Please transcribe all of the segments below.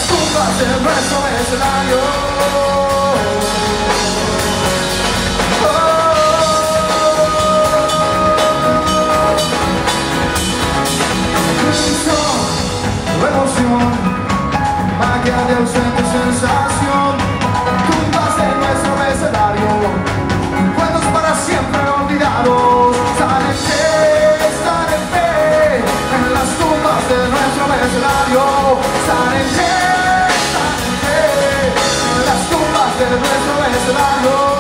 tumbas de nuestro escenario. Emoción, magia de ausente sensación, tumbas de nuestro escenario, recuerdos para siempre olvidados. Están en fe, en las tumbas de nuestro escenario. Están en fe, en las tumbas de nuestro escenario.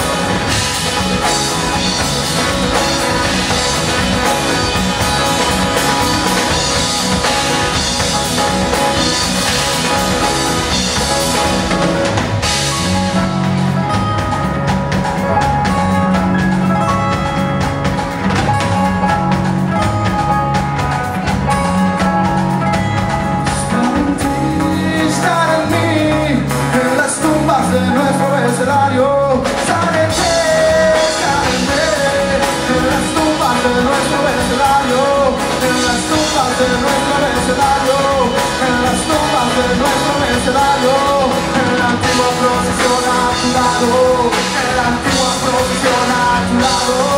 En la antigua procesión a tu lado, en la antigua procesión a tu lado.